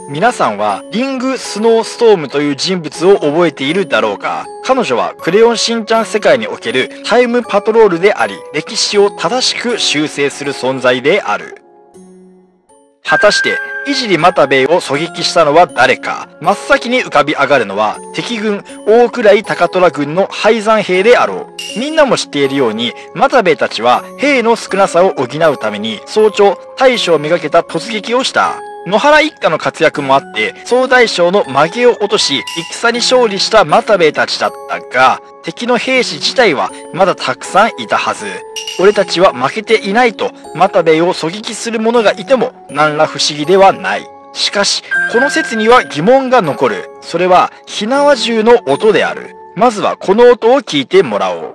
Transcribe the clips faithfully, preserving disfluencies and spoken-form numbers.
皆さんはリング・スノーストームという人物を覚えているだろうか。彼女はクレヨンしんちゃん世界におけるタイムパトロールであり、歴史を正しく修正する存在である。果たして、いじり又兵衛を狙撃したのは誰か。真っ先に浮かび上がるのは、敵軍大倉高虎軍の敗残兵であろう。みんなも知っているように、又兵衛たちは兵の少なさを補うために、早朝、大将をめがけた突撃をした。野原一家の活躍もあって、総大将の髷を落とし、戦に勝利した又兵衛たちだったが、敵の兵士自体はまだたくさんいたはず。俺たちは負けていないと、又兵衛を狙撃する者がいても、何ら不思議ではない。しかし、この説には疑問が残る。それは、火縄銃の音である。まずはこの音を聞いてもらおう。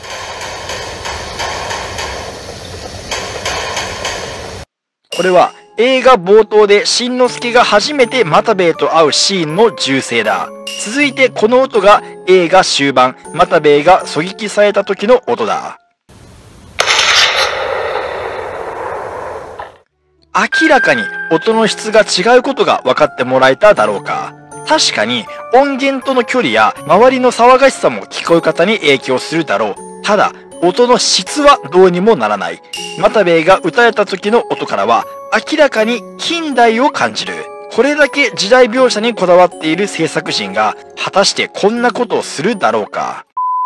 これは、映画冒頭でしんのすけが初めて又兵衛と会うシーンの銃声だ。続いてこの音が映画終盤、又兵衛が狙撃された時の音だ。明らかに音の質が違うことが分かってもらえただろうか。確かに音源との距離や周りの騒がしさも聞こえ方に影響するだろう。ただ、音の質はどうにもならない。又兵衛が撃たれた時の音からは明らかに近代を感じる。これだけ時代描写にこだわっている制作陣が果たしてこんなことをするだろうか。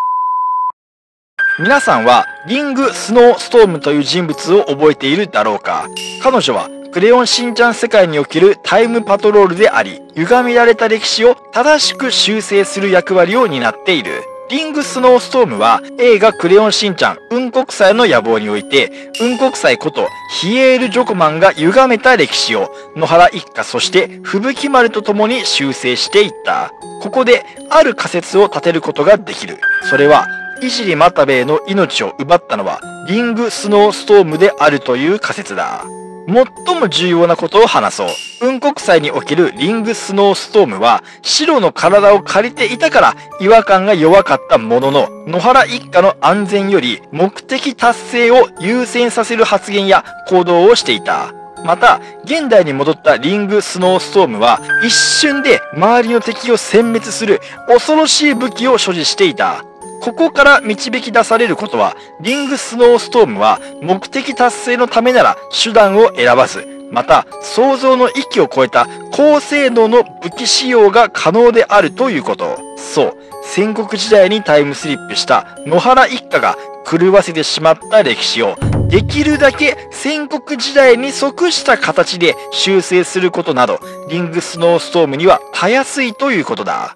皆さんはリング・スノーストームという人物を覚えているだろうか。彼女はクレヨンしんちゃん世界におけるタイムパトロールであり、歪められた歴史を正しく修正する役割を担っている。リング・スノーストームは映画クレヨンしんちゃん雲国祭の野望において、雲国祭ことヒエール・ジョコマンが歪めた歴史を野原一家そして吹雪丸と共に修正していった。ここである仮説を立てることができる。それは、いじり又兵衛の命を奪ったのはリング・スノーストームであるという仮説だ。最も重要なことを話そう。雲国祭におけるリング・スノーストームは白の体を借りていたから違和感が弱かったものの、野原一家の安全より目的達成を優先させる発言や行動をしていた。また、現代に戻ったリング・スノーストームは一瞬で周りの敵を殲滅する恐ろしい武器を所持していた。ここから導き出されることは、リング・スノーストームは目的達成のためなら手段を選ばず、また想像の域を超えた高性能の武器使用が可能であるということ。そう、戦国時代にタイムスリップした野原一家が狂わせてしまった歴史を、できるだけ戦国時代に即した形で修正することなど、リング・スノーストームにはたやすいということだ。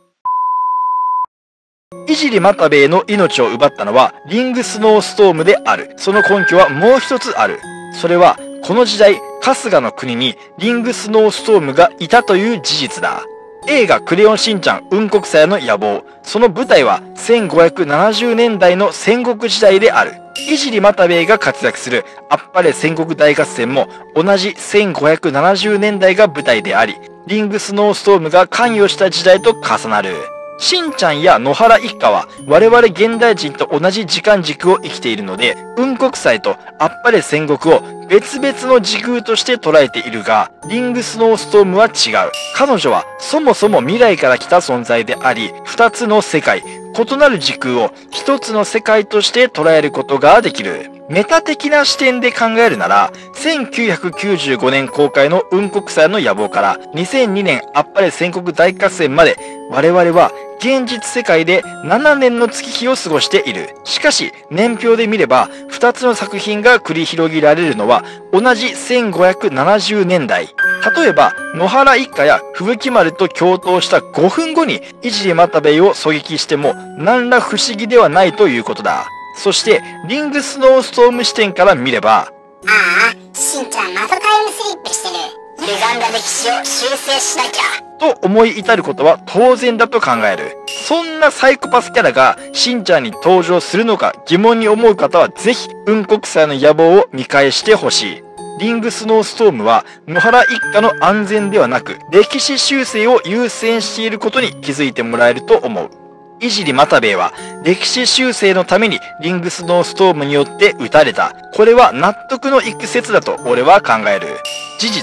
いじり又兵衛の命を奪ったのはリング・スノーストームである。その根拠はもう一つある。それは、この時代、春日の国にリング・スノーストームがいたという事実だ。映画クレヨンしんちゃん雲国祭の野望。その舞台はせんごひゃくななじゅうねんだいの戦国時代である。いじり又兵衛が活躍するあっぱれ戦国大合戦も同じせんごひゃくななじゅうねんだいが舞台であり、リング・スノーストームが関与した時代と重なる。しんちゃんや野原一家は我々現代人と同じ時間軸を生きているので、雲国祭とあっぱれ戦国を別々の時空として捉えているが、リング・スノーストームは違う。彼女はそもそも未来から来た存在であり、二つの世界、異なる時空を一つの世界として捉えることができる。メタ的な視点で考えるなら、せんきゅうひゃくきゅうじゅうごねん公開の雲国祭の野望からにせんにねんあっぱれ戦国大合戦まで、我々は現実世界でななねんの月日を過ごしている。しかし、年表で見れば、ふたつの作品が繰り広げられるのは同じせんごひゃくななじゅうねんだい。例えば、野原一家や吹雪丸と共闘したごふんごに、いじり又兵衛を狙撃しても、何ら不思議ではないということだ。そして、リング・スノーストーム視点から見れば、ああ、しんちゃんまたタイムスリップしてる。歪んだ歴史を修正しなきゃ。 と思い至ることは当然だと考える。そんなサイコパスキャラがしんちゃんに登場するのか疑問に思う方はぜひ雲国祭の野望を見返してほしい。リング・スノーストームは野原一家の安全ではなく歴史修正を優先していることに気づいてもらえると思う。いじり又兵衛は歴史修正のためにリング・スノーストームによって撃たれた。これは納得のいく説だと俺は考える。事実、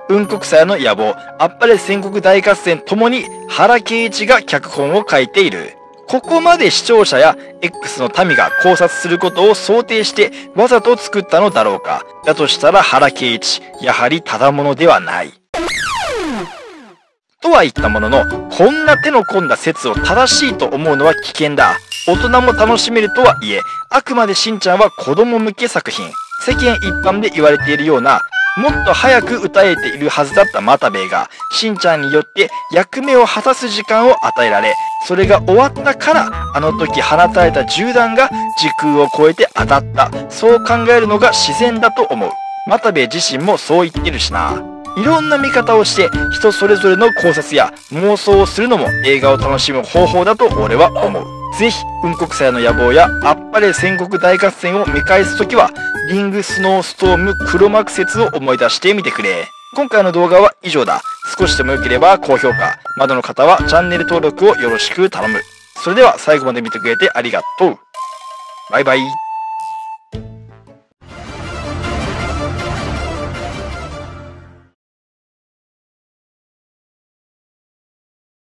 雲国祭の野望、あっぱれ戦国大合戦ともに原敬一が脚本を書いている。ここまで視聴者や X の民が考察することを想定してわざと作ったのだろうか。だとしたら原敬一、やはりただものではない。とは言ったものの、こんな手の込んだ説を正しいと思うのは危険だ。大人も楽しめるとはいえ、あくまでしんちゃんは子供向け作品。世間一般で言われているような、もっと早く歌えているはずだった又兵衛が、しんちゃんによって役目を果たす時間を与えられ、それが終わったから、あの時放たれた銃弾が時空を超えて当たった。そう考えるのが自然だと思う。又兵衛自身もそう言ってるしな。いろんな見方をして人それぞれの考察や妄想をするのも映画を楽しむ方法だと俺は思う。ぜひ雲国祭の野望やあっぱれ戦国大合戦を見返すときはリングスノーストーム黒幕説を思い出してみてくれ。今回の動画は以上だ。少しでも良ければ高評価、まだの方はチャンネル登録をよろしく頼む。それでは最後まで見てくれてありがとう。バイバイ。